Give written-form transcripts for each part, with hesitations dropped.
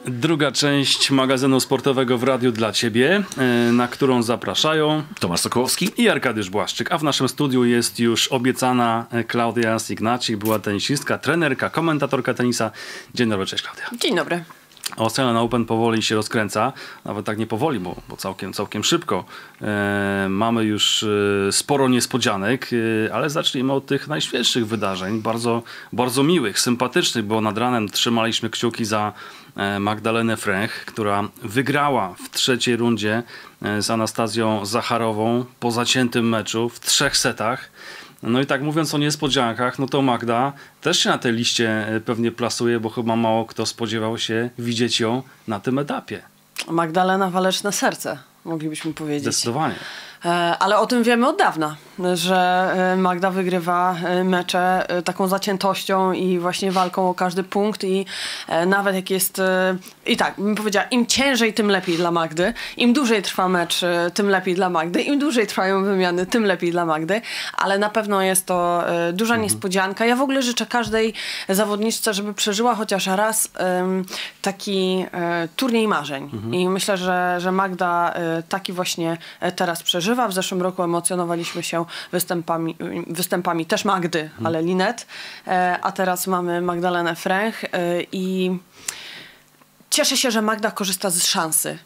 Druga część magazynu sportowego w radiu dla Ciebie, na którą zapraszają Tomasz Sokołowski i Arkadiusz Błaszczyk. A w naszym studiu jest już obiecana Klaudia Signacik, była tenisistka, trenerka, komentatorka tenisa. Dzień dobry, cześć Klaudia. Dzień dobry. Australian Open powoli się rozkręca, nawet tak nie powoli, bo całkiem szybko. Mamy już sporo niespodzianek, ale zacznijmy od tych najświeższych wydarzeń, bardzo miłych, sympatycznych, bo nad ranem trzymaliśmy kciuki za Magdalenę Fręch, która wygrała w trzeciej rundzie z Anastazją Zacharową po zaciętym meczu w 3 setach. No i tak mówiąc o niespodziankach, no to Magda też się na tej liście pewnie plasuje, bo chyba mało kto spodziewał się widzieć ją na tym etapie. Magdalena Waleczne Serce, moglibyśmy powiedzieć. Zdecydowanie. Ale o tym wiemy od dawna, że Magda wygrywa mecze taką zaciętością i właśnie walką o każdy punkt i nawet jak jest, i tak bym powiedziała, im ciężej, tym lepiej dla Magdy, im dłużej trwa mecz, tym lepiej dla Magdy, im dłużej trwają wymiany, tym lepiej dla Magdy, ale na pewno jest to duża niespodzianka. Ja w ogóle życzę każdej zawodniczce, żeby przeżyła chociaż raz taki turniej marzeń i myślę, że Magda taki właśnie teraz przeżywa. W zeszłym roku emocjonowaliśmy się występami też Magdy, ale Linet, a teraz mamy Magdalenę Fręch i cieszę się, że Magda korzysta z szansy,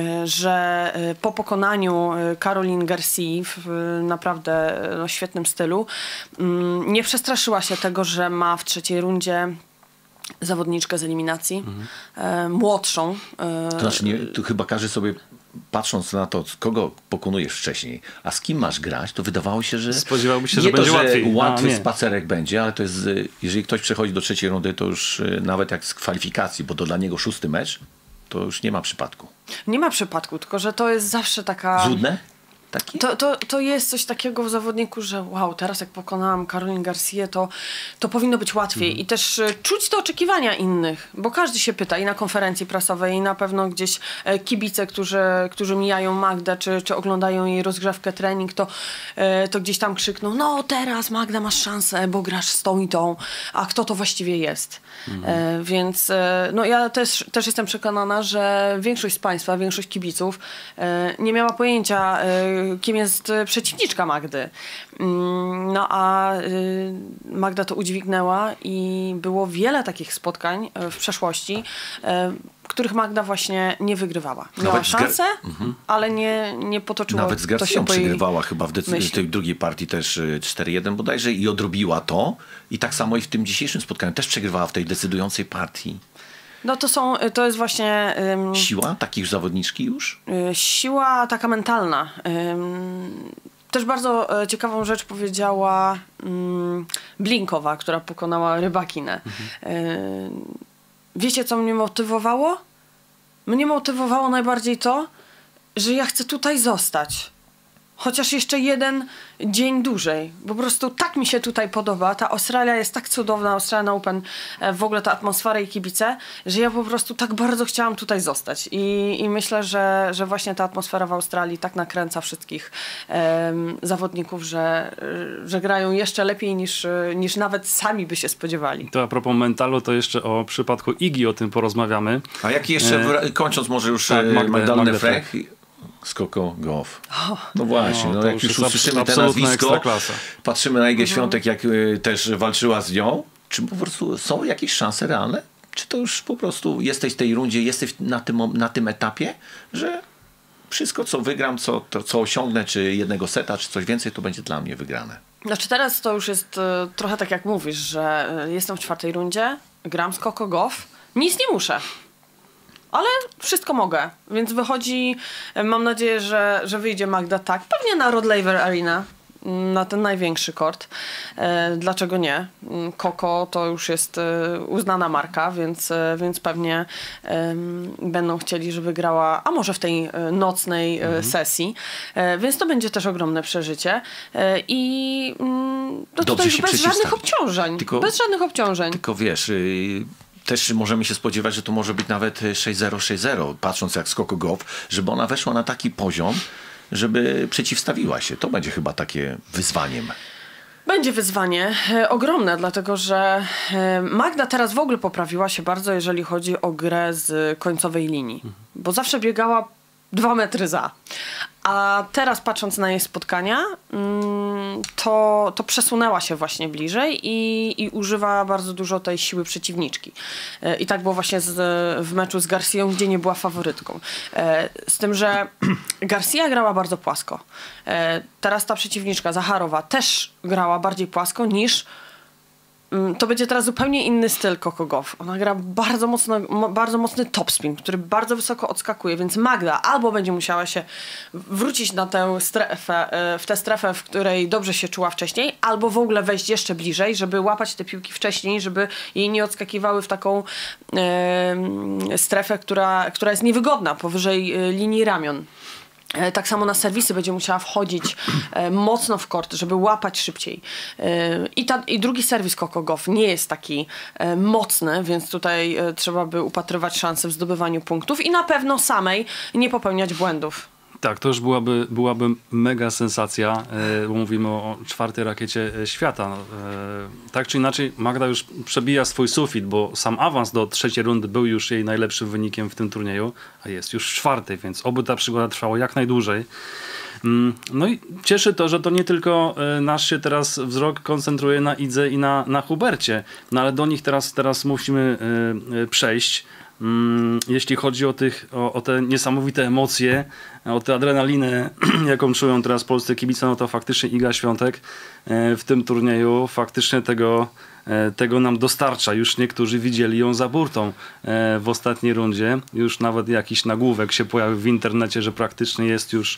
że po pokonaniu Caroline Garcia w naprawdę świetnym stylu nie przestraszyła się tego, że ma w trzeciej rundzie zawodniczkę z eliminacji, młodszą. To znaczy, tu chyba każdy sobie, patrząc na to, kogo pokonujesz wcześniej, a z kim masz grać, to wydawało się, że spodziewałby się, nie że to, będzie że łatwiej. Łatwy spacerek będzie, ale to jest, jeżeli ktoś przechodzi do trzeciej rundy, to już nawet jak z kwalifikacji, bo to dla niego 6. mecz, to już nie ma przypadku. Nie ma przypadku, tylko że to jest zawsze taka... Złudne? To jest coś takiego w zawodniku, że wow, teraz jak pokonałam Caroline Garcia, to powinno być łatwiej. I też czuć te oczekiwania innych, bo każdy się pyta i na konferencji prasowej, i na pewno gdzieś kibice, którzy mijają Magdę, czy oglądają jej rozgrzewkę, trening, to gdzieś tam krzykną, no teraz Magda masz szansę, bo grasz z tą i tą, a kto to właściwie jest? Więc no ja też jestem przekonana, że większość z Państwa, większość kibiców nie miała pojęcia, kim jest przeciwniczka Magdy. No a Magda to udźwignęła i było wiele takich spotkań w przeszłości, których Magda właśnie nie wygrywała. Miała szansę, ale nie potoczyło nawet z to się Garcją po jej przegrywała chyba w tej drugiej partii też 4-1 bodajże i odrobiła to. I tak samo i w tym dzisiejszym spotkaniu też przegrywała w tej decydującej partii. No to jest właśnie... Siła takich zawodniczki już? Siła taka mentalna. Też bardzo ciekawą rzecz powiedziała Blinkowa, która pokonała Rybakinę. Wiecie, co mnie motywowało? Mnie motywowało najbardziej to, że ja chcę tutaj zostać. Chociaż jeszcze jeden dzień dłużej. Po prostu tak mi się tutaj podoba. Ta Australia jest tak cudowna, Australian Open, w ogóle ta atmosfera i kibice, że ja po prostu tak bardzo chciałam tutaj zostać. I myślę, że właśnie ta atmosfera w Australii tak nakręca wszystkich zawodników, że grają jeszcze lepiej niż nawet sami by się spodziewali. To a propos mentalu, to jeszcze o przypadku Igi o tym porozmawiamy. A jaki jeszcze, kończąc może już Magdalenę Fręch, Skoko Goff. No właśnie, no jak już usłyszymy te nazwisko, patrzymy na Igę Świątek, jak też walczyła z nią, czy po prostu są jakieś szanse realne? Czy to już po prostu jesteś w tej rundzie, jesteś na tym etapie, że wszystko co wygram, co osiągnę, czy jednego seta, czy coś więcej, to będzie dla mnie wygrane? Znaczy teraz to już jest trochę tak jak mówisz, że jestem w 4. rundzie, gram Skoko Goff, nic nie muszę. Ale wszystko mogę, więc wychodzi, mam nadzieję, że wyjdzie Magda tak, pewnie na Rod Laver Arena, na ten największy kort. Dlaczego nie? Koko to już jest uznana marka, więc pewnie będą chcieli, żeby grała, a może w tej nocnej sesji. Więc to będzie też ogromne przeżycie. I to tutaj bez żadnych obciążeń. Bez żadnych obciążeń. Tylko wiesz... Też możemy się spodziewać, że to może być nawet 6-0, 6-0, patrząc jak Skoko Goff, żeby ona weszła na taki poziom, żeby przeciwstawiła się. To będzie chyba takie wyzwaniem. Będzie wyzwanie ogromne, dlatego że Magda teraz w ogóle poprawiła się bardzo, jeżeli chodzi o grę z końcowej linii. Bo zawsze biegała 2 metry za. A teraz patrząc na jej spotkania, to przesunęła się właśnie bliżej i używa bardzo dużo tej siły przeciwniczki. I tak było właśnie w meczu z Garcją, gdzie nie była faworytką. Z tym, że Garcia grała bardzo płasko. Teraz ta przeciwniczka, Zacharowa, też grała bardziej płasko niż... To będzie teraz zupełnie inny styl Coco Gauff. Ona gra bardzo mocny topspin, który bardzo wysoko odskakuje, więc Magda albo będzie musiała się wrócić na tę strefę, w tę strefę, w której dobrze się czuła wcześniej, albo w ogóle wejść jeszcze bliżej, żeby łapać te piłki wcześniej, żeby jej nie odskakiwały w taką strefę, która jest niewygodna, powyżej linii ramion. Tak samo na serwisy będzie musiała wchodzić mocno w kort, żeby łapać szybciej. I drugi serwis Coco Gauff nie jest taki mocny, więc tutaj trzeba by upatrywać szansę w zdobywaniu punktów i na pewno samej nie popełniać błędów. Tak, to już byłaby mega sensacja, bo mówimy o 4. rakiecie świata. Tak czy inaczej Magda już przebija swój sufit, bo sam awans do 3. rundy był już jej najlepszym wynikiem w tym turnieju, a jest już 4., więc oby ta przygoda trwała jak najdłużej. No i cieszy to, że to nie tylko nasz się teraz wzrok koncentruje na Idze i na Hubercie, no ale do nich teraz musimy przejść. Jeśli chodzi o te niesamowite emocje, o tę adrenalinę, jaką czują teraz polscy kibice, no to faktycznie Iga Świątek w tym turnieju faktycznie tego nam dostarcza. Już niektórzy widzieli ją za burtą w ostatniej rundzie. Już nawet jakiś nagłówek się pojawił w internecie, że praktycznie jest już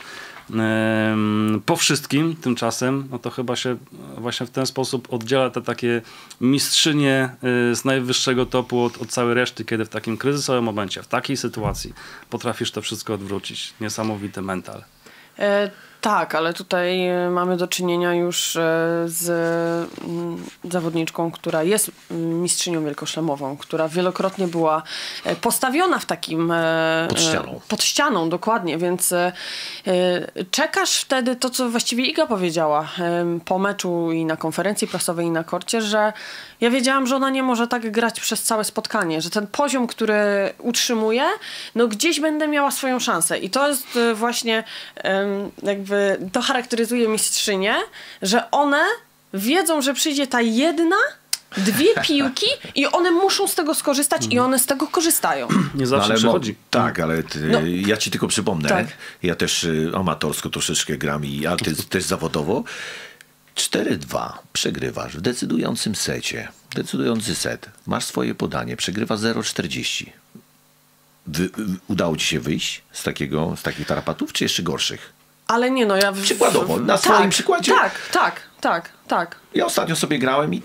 po wszystkim. Tymczasem no to chyba się właśnie w ten sposób oddziela te takie mistrzynie z najwyższego topu od całej reszty, kiedy w takim kryzysowym momencie, w takiej sytuacji potrafisz to wszystko odwrócić. Niesamowity mental. Tak, ale tutaj mamy do czynienia już z zawodniczką, która jest mistrzynią wielkoszlemową, która wielokrotnie była postawiona w takim... Pod ścianą, dokładnie, więc czekasz wtedy to, co właściwie Iga powiedziała po meczu i na konferencji prasowej i na korcie, że ja wiedziałam, że ona nie może tak grać przez całe spotkanie, że ten poziom, który utrzymuje, no gdzieś będę miała swoją szansę i to jest właśnie jakby to charakteryzuje mistrzynię, że one wiedzą, że przyjdzie ta 2 piłki i one muszą z tego skorzystać i one z tego korzystają. Nie zawsze przychodzi. Tak, ale ja ci tylko przypomnę, tak. Ja też amatorsko troszeczkę gram, a ty też zawodowo. 4-2 przegrywasz w decydującym secie. Decydujący set. Masz swoje podanie. Przegrywa 0,40. Udało ci się wyjść z takich tarapatów, czy jeszcze gorszych? Ale nie, no ja... Przykładowo, na swoim przykładzie. Tak. Ja ostatnio sobie grałem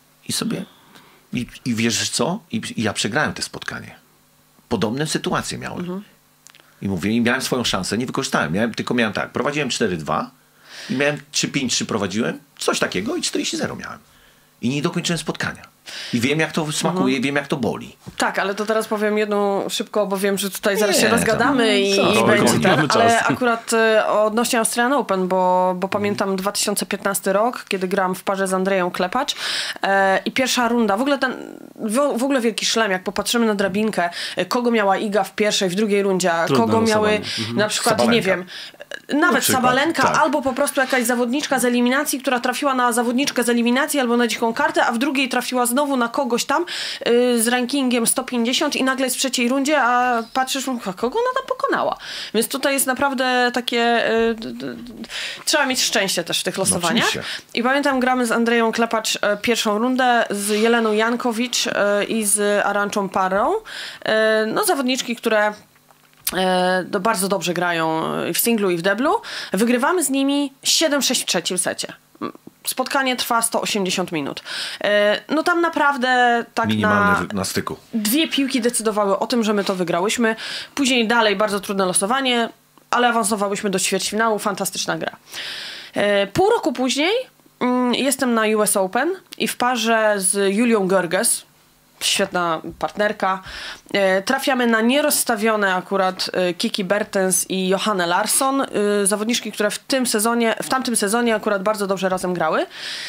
i wiesz co? I ja przegrałem te spotkanie. Podobne sytuacje miałem. I mówię, i miałem swoją szansę, nie wykorzystałem. Tylko miałem tak, prowadziłem 4-2 i miałem 3-5-3 prowadziłem, coś takiego i 40-0 miałem. I nie dokończyłem spotkania. I wiem, jak to smakuje, wiem, jak to boli. Tak, ale to teraz powiem jedną szybko, bo wiem, że tutaj zaraz się rozgadamy i będzie ten, ale akurat odnośnie Australian Open, bo pamiętam 2015 rok, kiedy grałam w parze z Andreją Klepacz i pierwsza runda, w ogóle wielki szlem, jak popatrzymy na drabinkę, kogo miała Iga w pierwszej, w drugiej rundzie, a kogo miały na przykład, Sabalenka. Nie wiem, nawet Sabalenka, tak. Albo po prostu jakaś zawodniczka z eliminacji, która trafiła na zawodniczkę z eliminacji albo na dziką kartę, a w drugiej trafiła znowu na kogoś tam z rankingiem 150 i nagle jest w trzeciej rundzie, a patrzysz, kogo ona tam pokonała. Więc tutaj jest naprawdę takie... trzeba mieć szczęście też w tych losowaniach. I pamiętam, gramy z Andreją Klepacz pierwszą rundę, z Jeleną Jankowicz i z Aranczą Parą. No zawodniczki, które bardzo dobrze grają w singlu i w deblu. Wygrywamy z nimi 7-6 w trzecim secie. Spotkanie trwa 180 minut. No tam naprawdę tak na styku. 2 piłki decydowały o tym, że my to wygrałyśmy. Później dalej bardzo trudne losowanie, ale awansowałyśmy do ćwierćfinału. Fantastyczna gra. Pół roku później jestem na US Open i w parze z Julią Görges, świetna partnerka, trafiamy na nierozstawione akurat Kiki Bertens i Johanne Larsson, zawodniczki, które w tamtym sezonie akurat bardzo dobrze razem grały.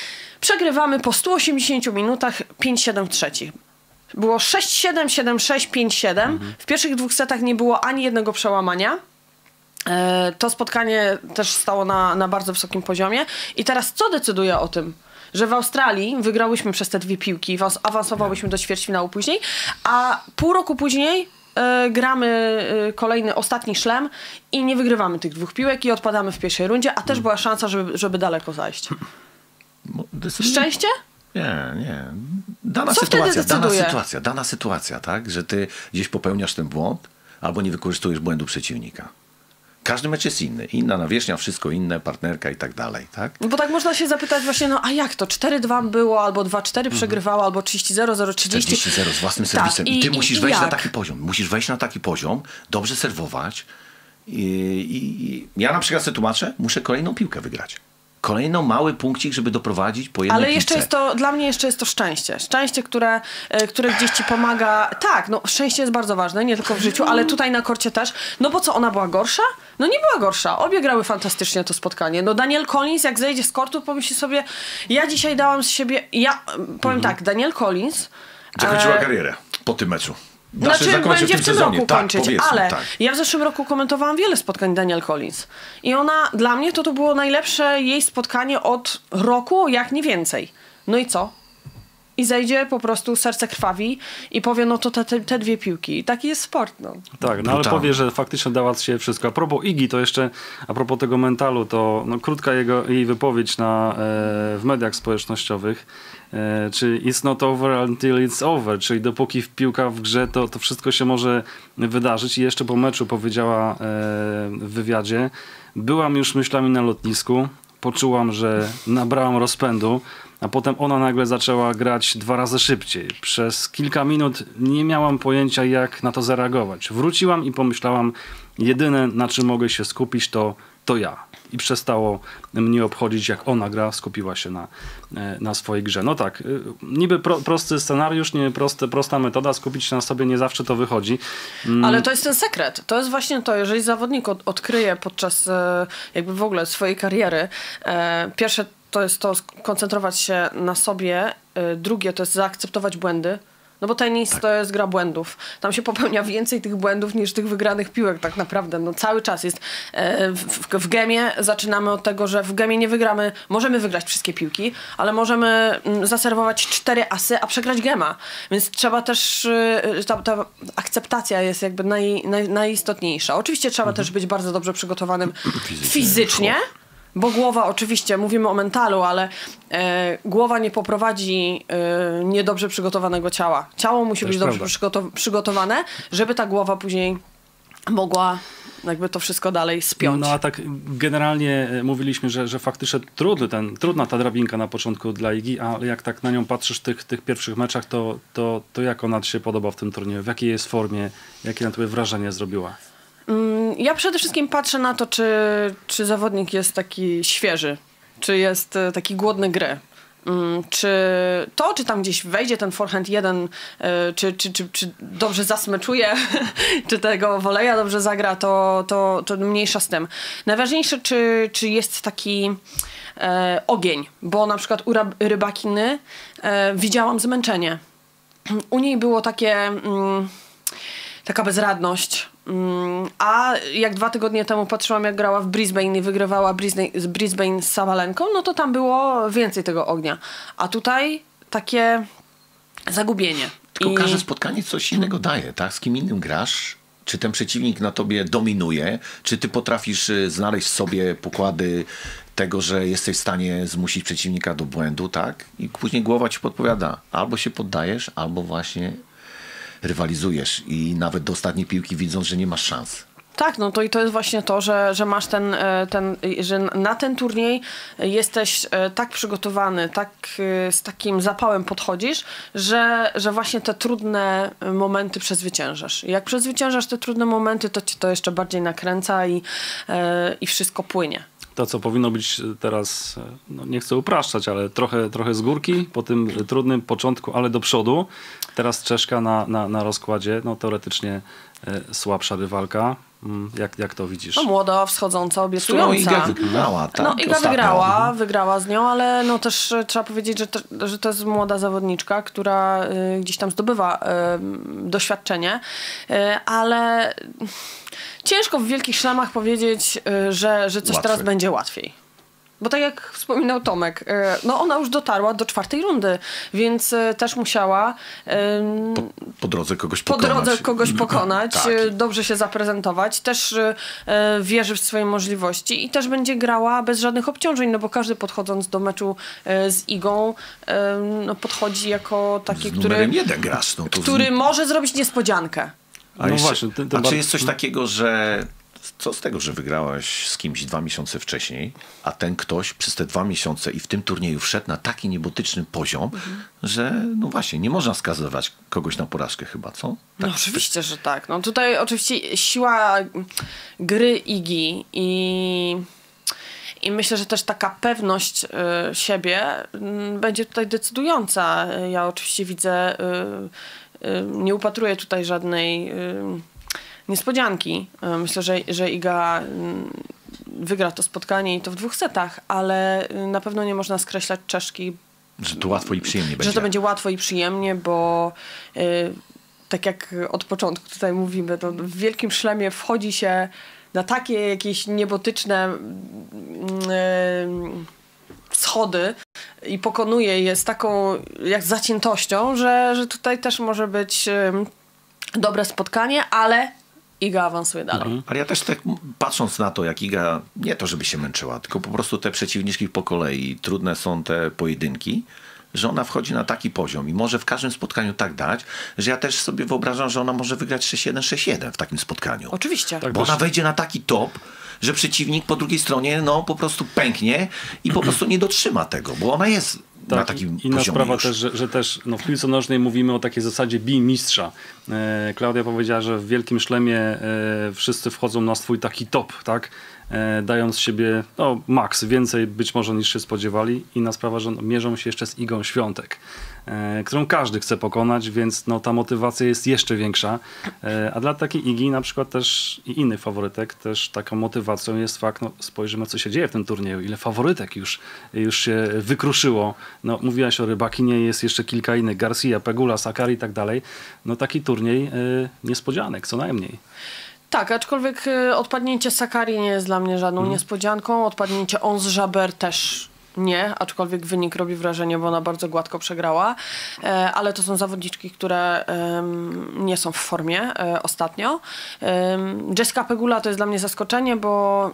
Przegrywamy po 180 minutach 5-7 w trzecich. Było 6-7, 7-6, 5-7. W pierwszych 2 setach nie było ani jednego przełamania. To spotkanie też stało na bardzo wysokim poziomie. I teraz co decyduje o tym? Że w Australii wygrałyśmy przez te 2 piłki, awansowałyśmy do ćwierćfinału później, a pół roku później gramy kolejny, ostatni szlem i nie wygrywamy tych 2 piłek i odpadamy w pierwszej rundzie, a też była szansa, żeby daleko zajść. Szczęście? Nie. Dana sytuacja, tak? Że ty gdzieś popełniasz ten błąd albo nie wykorzystujesz błędu przeciwnika. Każdy mecz jest inny. Inna nawierzchnia, wszystko inne, partnerka i tak dalej, tak? Bo tak można się zapytać właśnie, a jak to? 4-2 było, albo 2-4 przegrywało, albo 30-0, 0-30. 40-0 z własnym serwisem. I ty musisz wejść na taki poziom. Musisz wejść na taki poziom, dobrze serwować. I ja na przykład sobie tłumaczę, muszę kolejną piłkę wygrać. Kolejny mały punkcik, żeby doprowadzić po jednej piłce. Jest to, dla mnie jeszcze jest to szczęście. Szczęście, które gdzieś ci pomaga. Tak, szczęście jest bardzo ważne, nie tylko w życiu, ale tutaj na korcie też. No bo co, ona była gorsza? No nie była gorsza. Obie grały fantastycznie to spotkanie. Danielle Collins, jak zejdzie z kortu, pomyśli sobie, ja dzisiaj dałam z siebie, powiem tak, Danielle Collins zakończyła karierę po tym meczu. Będzie w tym roku kończyć, ale ja w zeszłym roku komentowałam wiele spotkań Danielle Collins i ona, dla mnie to było najlepsze jej spotkanie od roku, jak nie więcej. No i co? I zejdzie, po prostu serce krwawi i powie, to te 2 piłki. I taki jest sport, Tak, ale powie, że faktycznie dała z siebie wszystko. A propos Igi, to jeszcze, a propos tego mentalu, to krótka jej wypowiedź w mediach społecznościowych, czy it's not over until it's over, czyli dopóki piłka w grze, to wszystko się może wydarzyć. I jeszcze po meczu powiedziała w wywiadzie, byłam już myślami na lotnisku, poczułam, że nabrałam rozpędu, a potem ona nagle zaczęła grać 2 razy szybciej. Przez kilka minut nie miałam pojęcia, jak na to zareagować. Wróciłam i pomyślałam, jedyne, na czym mogę się skupić, to ja. I przestało mnie obchodzić, jak ona gra, skupiła się na swojej grze. No tak, niby prosty scenariusz, nie prosta metoda, skupić się na sobie nie zawsze to wychodzi. Ale to jest ten sekret. To jest właśnie to, jeżeli zawodnik odkryje podczas jakby w ogóle swojej kariery, pierwsze to jest to skoncentrować się na sobie, drugie to jest zaakceptować błędy. No bo tenis to jest gra błędów. Tam się popełnia więcej tych błędów niż tych wygranych piłek tak naprawdę. Cały czas jest w gemie zaczynamy od tego, że w gemie nie wygramy, możemy wygrać wszystkie piłki, ale możemy zaserwować 4 asy, a przegrać gema. Więc trzeba też, ta akceptacja jest jakby najistotniejsza. Oczywiście trzeba też być bardzo dobrze przygotowanym fizycznie. Bo głowa, oczywiście, mówimy o mentalu, ale głowa nie poprowadzi niedobrze przygotowanego ciała. Ciało musi być dobrze przygotowane, żeby ta głowa później mogła jakby to wszystko dalej spiąć. No a tak generalnie mówiliśmy, że faktycznie trudna ta drabinka na początku dla Igi, a jak tak na nią patrzysz w tych pierwszych meczach, to jak ona ci się podoba w tym turnieju? W jakiej jest formie? Jakie na tobie wrażenie zrobiła? Ja przede wszystkim patrzę na to, czy zawodnik jest taki świeży, czy jest taki głodny gry. Czy tam gdzieś wejdzie ten forehand jeden, czy dobrze zasmeczuje, czy tego voleja dobrze zagra, to mniejsza z tym. Najważniejsze, czy jest taki ogień, bo na przykład u Rybakiny widziałam zmęczenie. U niej było taka bezradność. A jak 2 tygodnie temu patrzyłam, jak grała w Brisbane i wygrywała Brisbane z Sabalenką, no to tam było więcej tego ognia. A tutaj takie zagubienie. Tylko każde spotkanie coś innego daje, tak? Z kim innym grasz, czy ten przeciwnik na tobie dominuje, czy ty potrafisz znaleźć sobie pokłady tego, że jesteś w stanie zmusić przeciwnika do błędu, tak? I później głowa ci podpowiada, albo się poddajesz, albo właśnie rywalizujesz i nawet do ostatniej piłki widząc, że nie masz szans. Tak, i to jest właśnie to, że masz że na ten turniej jesteś tak przygotowany, z takim zapałem podchodzisz, że właśnie te trudne momenty przezwyciężasz. I jak przezwyciężasz te trudne momenty, to ci to jeszcze bardziej nakręca i wszystko płynie. To, co powinno być teraz, nie chcę upraszczać, ale trochę z górki po tym trudnym początku, ale do przodu. Teraz Czeszka na rozkładzie, teoretycznie słabsza rywalka. Jak to widzisz? No młoda, wschodząca, obiecująca. Iga wygrała, tak? No Iga wygrała z nią, ale no też trzeba powiedzieć, że to jest młoda zawodniczka, która gdzieś tam zdobywa doświadczenie, ale ciężko w wielkich szlamach powiedzieć, że coś teraz będzie łatwiej. Bo tak jak wspominał Tomek, no ona już dotarła do 4. rundy, więc też musiała po drodze kogoś pokonać. Tak. Dobrze się zaprezentować, też wierzy w swoje możliwości i też będzie grała bez żadnych obciążeń, no bo każdy podchodząc do meczu z Igą no podchodzi jako taki, który może zrobić niespodziankę. Właśnie, czy jest coś takiego, że co z tego, że wygrałaś z kimś 2 miesiące wcześniej, a ten ktoś przez te 2 miesiące i w tym turnieju wszedł na taki niebotyczny poziom, że no właśnie, nie można skazywać kogoś na porażkę chyba, co? Tak, no oczywiście, że tak. No tutaj oczywiście siła gry Igi i myślę, że też taka pewność siebie będzie tutaj decydująca. Ja oczywiście widzę, nie upatruję tutaj żadnej niespodzianki. Myślę, że Iga wygra to spotkanie i to w 2 setach, ale na pewno nie można skreślać Czeszki. Że to łatwo i przyjemnie będzie. Że to będzie łatwo i przyjemnie, bo tak jak od początku tutaj mówimy, to w wielkim szlemie wchodzi się na takie jakieś niebotyczne schody i pokonuje je z taką jak zaciętością, że tutaj też może być dobre spotkanie, ale Iga awansuje dalej. Ale ja też tak patrząc na to, jak Iga, nie to żeby się męczyła, tylko po prostu te przeciwniczki po kolei, trudne są te pojedynki, że ona wchodzi na taki poziom i może w każdym spotkaniu tak dać, że ja też sobie wyobrażam, że ona może wygrać 6-1, 6-1 w takim spotkaniu. Oczywiście. Bo ona wejdzie na taki top, że przeciwnik po drugiej stronie no po prostu pęknie i po prostu nie dotrzyma tego, bo ona jest na takim inna poziomie sprawa już. też, że też no, w piłce nożnej mówimy o takiej zasadzie bij mistrza. Klaudia powiedziała, że w wielkim szlemie wszyscy wchodzą na swój taki top, tak? Dając siebie no, maks, więcej być może niż się spodziewali. Inna sprawa, że mierzą się jeszcze z Igą Świątek, którą każdy chce pokonać, więc no, ta motywacja jest jeszcze większa. A dla takiej Igi na przykład też i innych faworytek też taką motywacją jest fakt, no, spojrzymy co się dzieje w tym turnieju, ile faworytek już się wykruszyło. No, mówiłaś o Rybakinie, jest jeszcze kilka innych, Garcia, Pegula, Sakkari i tak dalej. No taki turniej niespodzianek, co najmniej. Tak, aczkolwiek odpadnięcie Sakkari nie jest dla mnie żadną niespodzianką. Odpadnięcie Ons Jabeur też nie, aczkolwiek wynik robi wrażenie, bo ona bardzo gładko przegrała. Ale to są zawodniczki, które nie są w formie ostatnio. Jessica Pegula to jest dla mnie zaskoczenie, bo...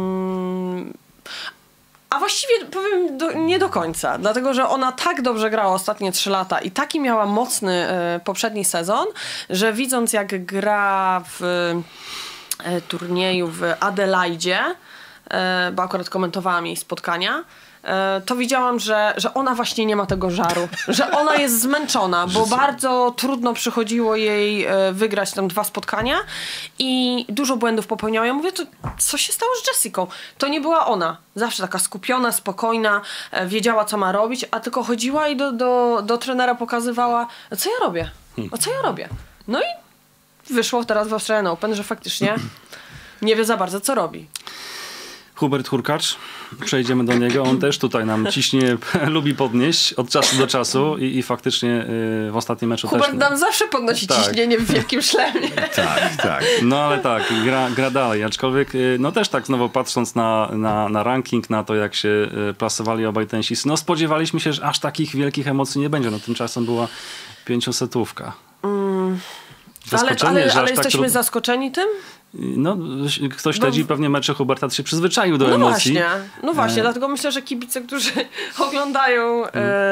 A właściwie powiem nie do końca, dlatego że ona tak dobrze grała ostatnie 3 lata i taki miała mocny poprzedni sezon, że widząc jak gra w turnieju w Adelaidzie, bo akurat komentowałam jej spotkania, to widziałam, że ona właśnie nie ma tego żaru, że ona jest zmęczona, bo bardzo trudno przychodziło jej wygrać tam 2 spotkania i dużo błędów popełniała. Ja mówię, to co się stało z Jessicą? To nie była ona. Zawsze taka skupiona, spokojna, wiedziała co ma robić, a tylko chodziła i do trenera pokazywała, co ja robię? A co ja robię? No i wyszło teraz w Australian Open, że faktycznie nie wie za bardzo co robi. Hubert Hurkacz, przejdziemy do niego. On też tutaj nam ciśnie, lubi podnieść od czasu do czasu i faktycznie w ostatnim meczu Hubert też... nam zawsze podnosi ciśnienie w wielkim szlemie. Tak. No ale tak, gra dalej. Aczkolwiek no też tak znowu patrząc na ranking, na to jak się plasowali obaj tenisisty, no spodziewaliśmy się, że aż takich wielkich emocji nie będzie. No tymczasem była 5-setówka. Ale jesteśmy zaskoczeni tym? No, ktoś śledzi pewnie mecze Huberta, to się przyzwyczaił do emocji. No właśnie, dlatego myślę, że kibice, którzy oglądają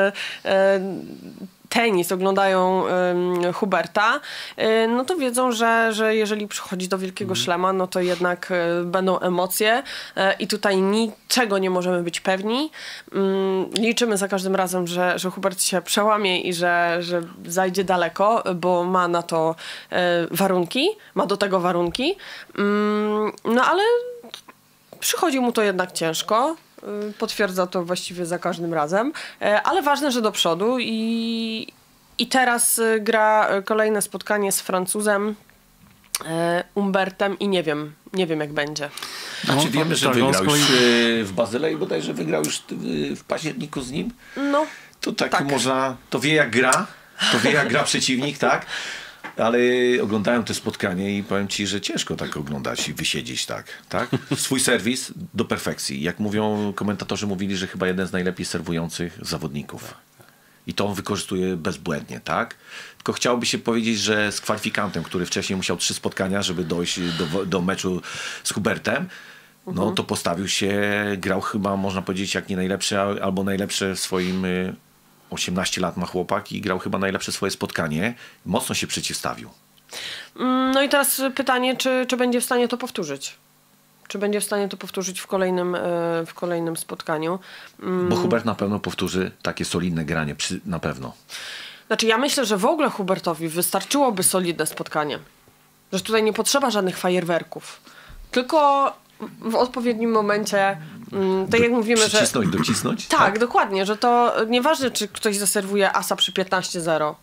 tenis, oglądają Huberta, no to wiedzą, że jeżeli przychodzi do wielkiego szlema, no to jednak będą emocje i tutaj niczego nie możemy być pewni. Liczymy za każdym razem, że Hubert się przełamie i że zajdzie daleko, bo ma na to warunki, ma do tego warunki. No ale przychodzi mu to jednak ciężko. Potwierdza to właściwie za każdym razem, ale ważne, że do przodu i teraz gra kolejne spotkanie z Francuzem, Umbertem i nie wiem jak będzie. Znaczy wiemy, że wygrał już w Bazylei, bodajże wygrał już w październiku z nim. No. To tak można, to wie jak gra przeciwnik, tak? Ale oglądają te spotkanie i powiem ci, że ciężko tak oglądać i wysiedzieć tak? Swój serwis do perfekcji. Jak mówią, komentatorzy mówili, że chyba jeden z najlepiej serwujących zawodników. I to on wykorzystuje bezbłędnie, tak? Tylko chciałoby się powiedzieć, że z kwalifikantem, który wcześniej musiał 3 spotkania, żeby dojść do meczu z Hubertem, no to postawił się, grał chyba, można powiedzieć, jak nie najlepszy, albo najlepsze w swoim 18 lat ma chłopak i grał chyba najlepsze swoje spotkanie. Mocno się przeciwstawił. No i teraz pytanie, czy będzie w stanie to powtórzyć? Czy będzie w stanie to powtórzyć w kolejnym spotkaniu? Bo Hubert na pewno powtórzy takie solidne granie, na pewno. Znaczy ja myślę, że w ogóle Hubertowi wystarczyłoby solidne spotkanie. Że tutaj nie potrzeba żadnych fajerwerków. Tylko w odpowiednim momencie, tak jak mówimy, że... Docisnąć? Tak, dokładnie, że to nieważne, czy ktoś zaserwuje asa przy 15-0.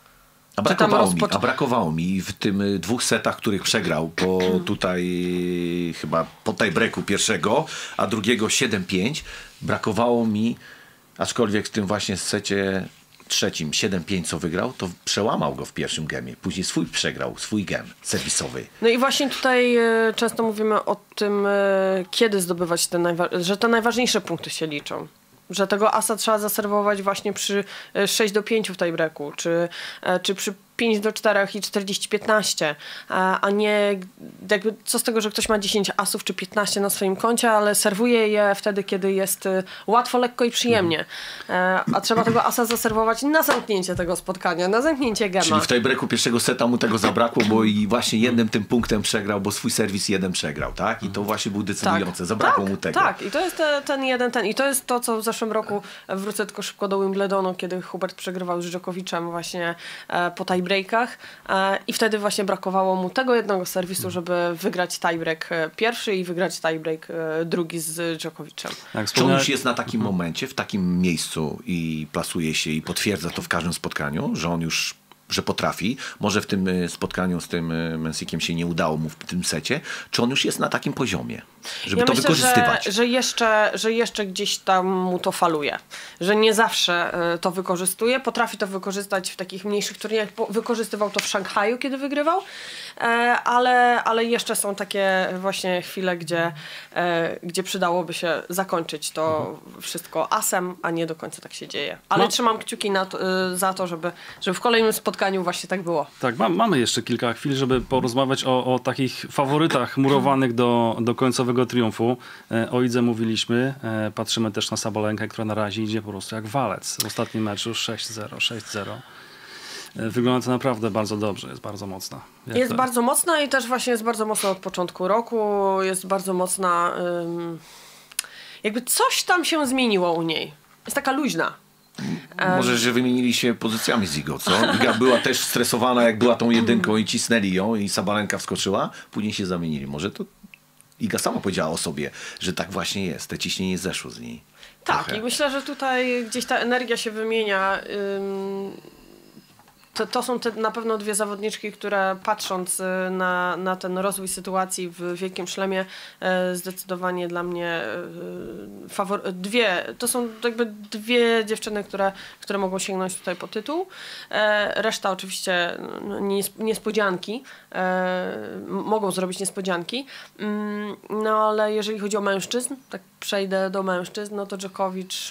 A brakowało mi w tym 2 setach, których przegrał, bo tutaj chyba po tiebreaku pierwszego, a drugiego 7-5, brakowało mi, aczkolwiek w tym właśnie secie trzecim 7-5 co wygrał, to przełamał go w pierwszym gemie. Później swój gem serwisowy. No i właśnie tutaj często mówimy o tym, kiedy zdobywać że te najważniejsze punkty się liczą. Że tego asa trzeba zaserwować właśnie przy 6-5 w tiebreaku, czy przy 5-4 i 40-15, a nie jakby co z tego, że ktoś ma 10 asów czy 15 na swoim koncie, ale serwuje je wtedy, kiedy jest łatwo, lekko i przyjemnie. A trzeba tego asa zaserwować na zamknięcie tego spotkania, na zamknięcie gema. Czyli w tiebreaku pierwszego seta mu tego zabrakło, bo i właśnie jednym tym punktem przegrał, bo swój serwis jeden przegrał, tak? I to właśnie był decydujące. Zabrakło mu tego. Tak, i to jest I to jest to, co w zeszłym roku, wrócę tylko szybko do Wimbledonu, kiedy Hubert przegrywał z Djokovicem właśnie po tiebreakach i wtedy właśnie brakowało mu tego jednego serwisu, żeby wygrać tiebreak pierwszy i wygrać tiebreak drugi z Djokovicem. Czy on już jest na takim momencie, w takim miejscu i plasuje się i potwierdza to w każdym spotkaniu, że on już potrafi. Może w tym spotkaniu z tym Mensikiem się nie udało mu w tym secie. Czy on już jest na takim poziomie, żeby to wykorzystywać? Że jeszcze gdzieś tam mu to faluje. Że nie zawsze to wykorzystuje. Potrafi to wykorzystać w takich mniejszych turniejach. Wykorzystywał to w Szanghaju, kiedy wygrywał. Ale jeszcze są takie właśnie chwile, gdzie przydałoby się zakończyć to wszystko asem, a nie do końca tak się dzieje. Ale trzymam kciuki za to, żeby w kolejnym spotkaniu właśnie tak było. Tak, mamy jeszcze kilka chwil, żeby porozmawiać o takich faworytach murowanych do końcowego triumfu. O Idze mówiliśmy, patrzymy też na Sabalenkę, która na razie idzie po prostu jak walec. W ostatnim meczu 6-0, 6-0. Wygląda to naprawdę bardzo dobrze, jest bardzo mocna. Jest bardzo mocna i też właśnie jest bardzo mocna od początku roku, jest bardzo mocna, jakby coś tam się zmieniło u niej. Jest taka luźna. Może, że wymienili się pozycjami z Igą, co? Iga była też stresowana, jak była tą jedynką i cisnęli ją i Sabalenka wskoczyła, później się zamienili. Może to Iga sama powiedziała o sobie, że tak właśnie jest, te ciśnienie zeszło z niej. Tak, trochę. I myślę, że tutaj gdzieś ta energia się wymienia. To są na pewno 2 zawodniczki, które patrząc na ten rozwój sytuacji w Wielkim Szlemie zdecydowanie dla mnie to są jakby 2 dziewczyny, które mogą sięgnąć tutaj po tytuł. Reszta oczywiście niespodzianki. Mogą zrobić niespodzianki. No ale jeżeli chodzi o mężczyzn, tak przejdę do mężczyzn, no to Djokovic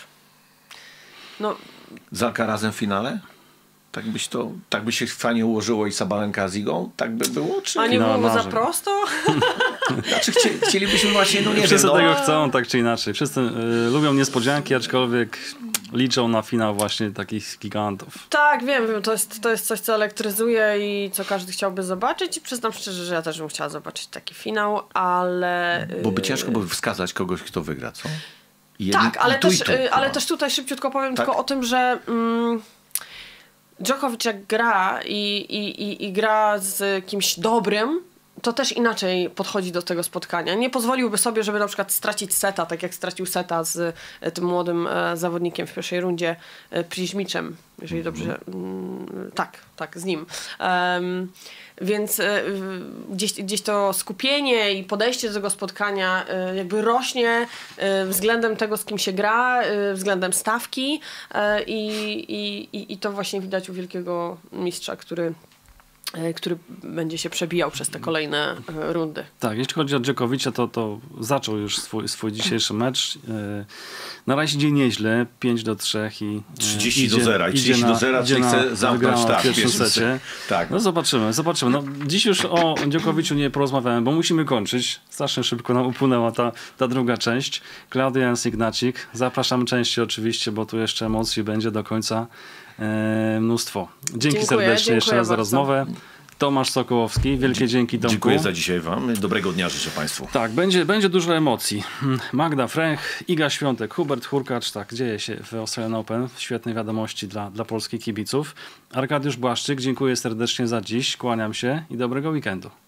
Z Alcarazem w finale? Tak by się fajnie ułożyło i Sabalenka z Igą? Tak by było? Czy... A nie byłoby za prosto? Znaczy chcielibyśmy właśnie, Wszyscy tego chcą, tak czy inaczej. Wszyscy lubią niespodzianki, aczkolwiek liczą na finał właśnie takich gigantów. Tak, wiem, to jest coś, co elektryzuje i co każdy chciałby zobaczyć i przyznam szczerze, że ja też bym chciała zobaczyć taki finał, ale... Bo by ciężko by wskazać kogoś, kto wygra, co? Tak, ale też tutaj szybciutko powiem tylko o tym, że... Djokovic jak gra i gra z kimś dobrym, to też inaczej podchodzi do tego spotkania. Nie pozwoliłby sobie, żeby na przykład stracić seta, tak jak stracił seta z tym młodym zawodnikiem w pierwszej rundzie, Przyźmiczem, jeżeli dobrze... Tak, z nim. Więc gdzieś to skupienie i podejście do tego spotkania jakby rośnie względem tego, z kim się gra, względem stawki i to właśnie widać u wielkiego mistrza, który będzie się przebijał przez te kolejne rundy. Tak, jeśli chodzi o Djokovic'a, to zaczął już swój dzisiejszy mecz. Na razie idzie nieźle, 5-3 i 30-0 i 30-0, czyli chce zamknąć w pierwszym secie. Tak. No zobaczymy. No, dziś już o Djokoviciu nie porozmawiałem, bo musimy kończyć. Strasznie szybko nam upłynęła ta druga część. Klaudia Jans-Ignacik. Zapraszam częściej oczywiście, bo tu jeszcze emocji będzie do końca mnóstwo. Dziękuję serdecznie jeszcze raz za rozmowę. Tomasz Sokołowski, wielkie dzięki Tomku. Dziękuję za dzisiaj wam. Dobrego dnia życzę państwu. Tak, będzie dużo emocji. Magda Frech, Iga Świątek, Hubert Hurkacz, tak, dzieje się w Australian Open. Świetne wiadomości dla polskich kibiców. Arkadiusz Błaszczyk, dziękuję serdecznie za dziś, kłaniam się i dobrego weekendu.